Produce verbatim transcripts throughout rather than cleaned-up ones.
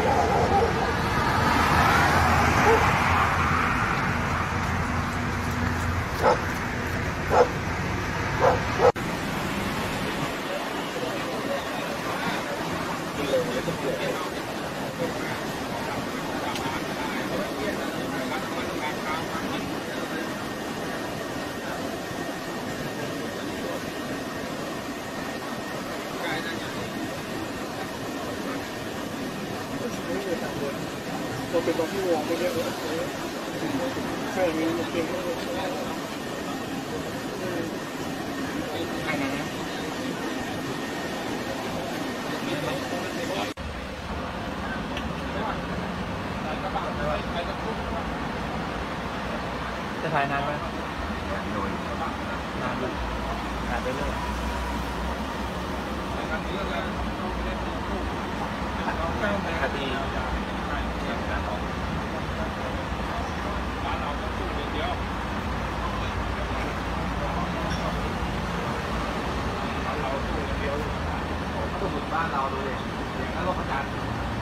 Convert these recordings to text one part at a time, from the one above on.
เราเป็นตอนที่วงไปเยอะเลยใช่เงี้ยมันเก่งจะถ่ายนานไหมนานเลยนานเลยนานไปเรื่อยคดีบ้านเราดูเลยแล้วรถประจัน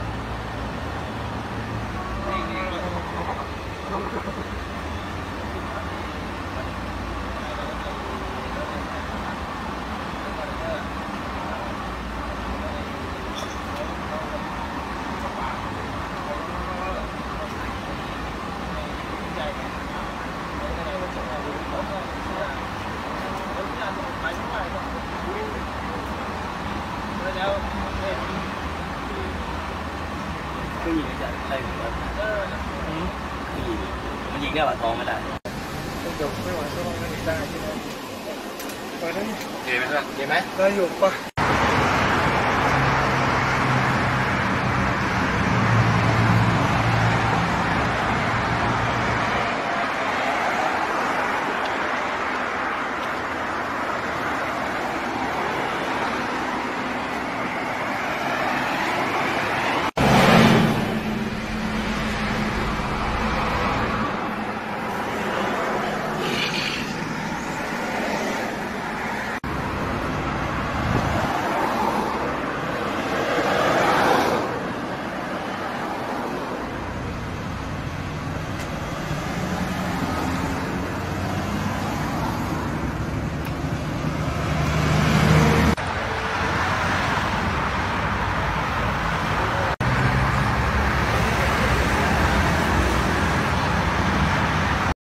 ผู้หญิงจะได้หรือเปล่าผู้หญิงมันยิงได้หรอท้องไม่ได้เดี๋ยวไม่ไหวก็ต้องไม่ได้ใช่ไหมไปได้ไหมเกมไหมเพื่อนเกมไหมได้อยู่ปะ